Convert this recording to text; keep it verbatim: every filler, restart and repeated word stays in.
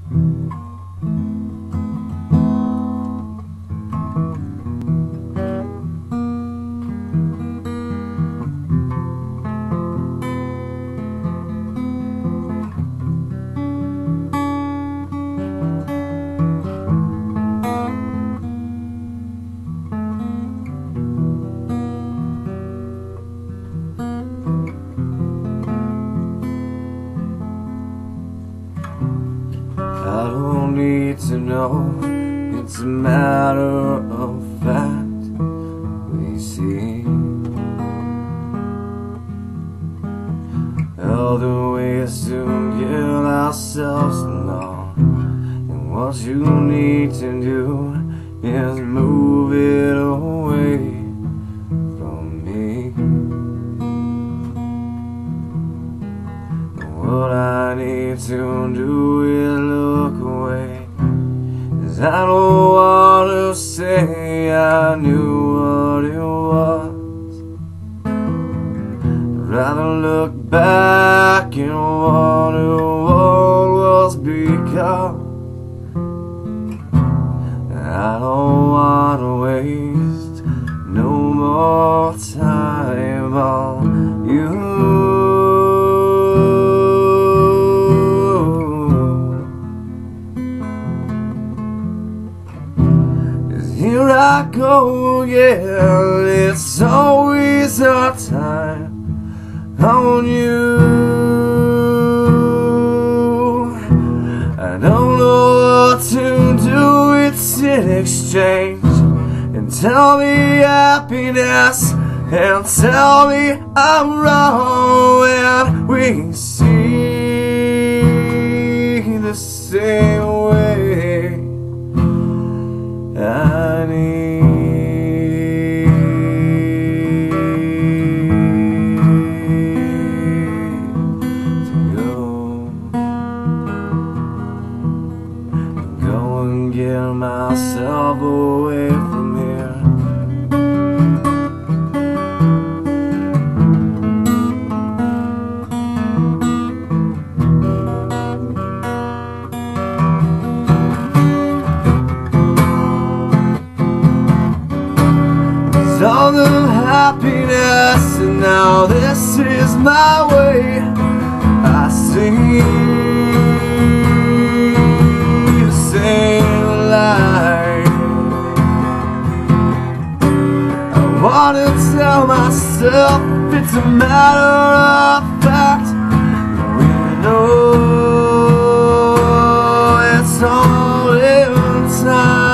I don't need to know, it's a matter of fact. We see other ways to get ourselves along, and what you need to do is move it away from me. What I need to do is look away, 'cause I don't want to say I knew what it was. I'd rather look back and wonder what was because I don't want to waste no more time on you. Here I go again, it's always our time on you. I don't know what to do, it's in exchange. And tell me happiness, and tell me I'm wrong when we see the same way. I need to go, go and get myself away from here. All the happiness, and now this is my way. I see the same light. I wanna tell myself it's a matter of fact. We know it's all in time.